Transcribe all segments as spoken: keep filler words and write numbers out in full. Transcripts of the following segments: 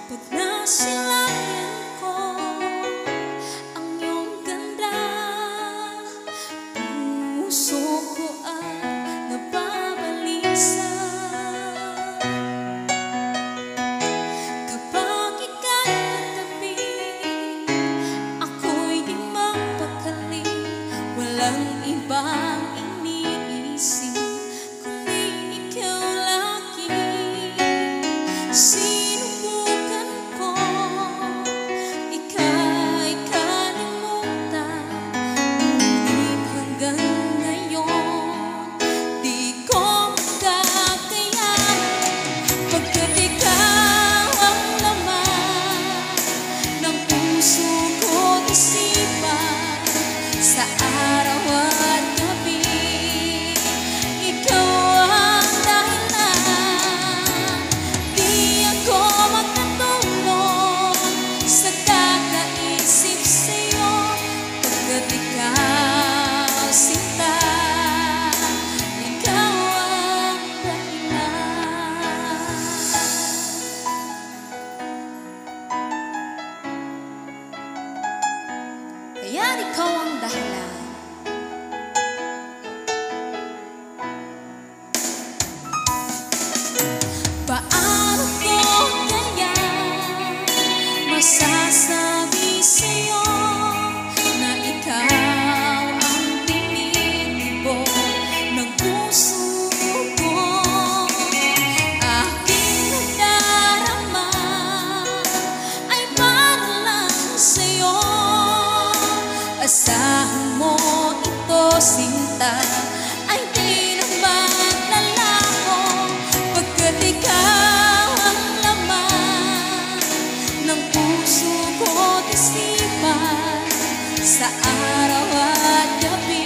Pag nasilayan ko ang iyong ganda, puso ko ay nababalisa. Kapag ika'y katabi, ako'y di mapakali. Walang ibang iniisip kundi ikaw lagi. Sinubukan ko ika'y kalimutan, ngunit hanggang ngayon di ko magkakayanan, pagkat ikaw ang laman ng puso ko't isipan. Sa araw at gabi, ikaw ang dahilan. Di ako magkatulog sa kakaisip sa'yo, pagkat ikaw sinta, ikaw ang dahilan. Kaya ikaw ang dahilan. Paano ko kaya masasabi sa'yo na ikaw ang tinitibok ng puso ko? Aking nadarama ay para lang sa'yo. Asahan mo ito, sinta, ay di na maglalaho, pagkat ikaw ang laman ng puso ko't isipan. Sa araw at gabi,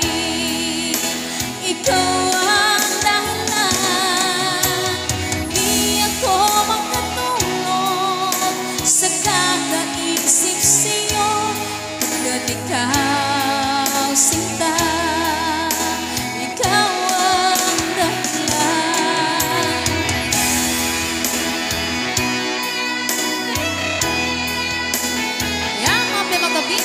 ikaw ang dahilan. Di ako makatulog sa kakaisip sa'yo, pagkat ikaw sinta, ikaw ang dahilan. Yan, mga pimagabi.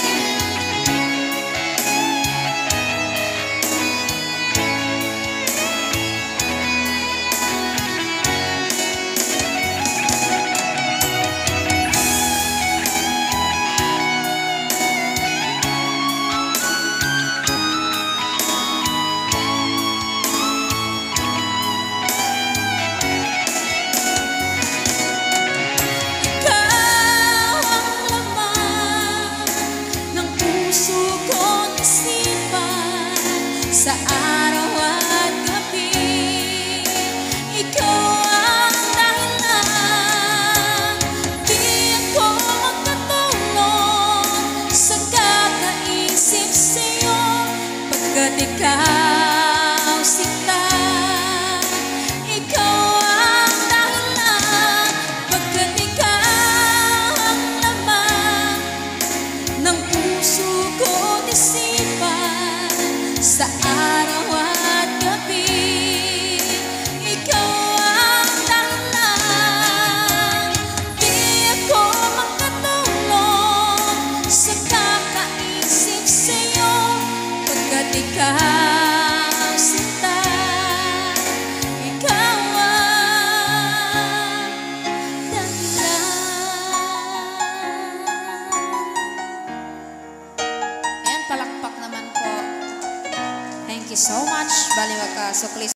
Sa araw at gabi, ikaw ang dahilan. Di ako magkatulog sa kakaisip sa'yo, pagkat ikaw sinta, ikaw ang dahilan. Pagkat ikaw ang laman ng puso ko't isipan. Sa araw at gabi, ikaw ang dahilan. Di ako makatulog sa kakaisip sa'yo, pagkat ikaw sinta, ikaw ang dahilan. Ayan, palakpak naman po. Thank you so much. Baliwag ka, Sukli.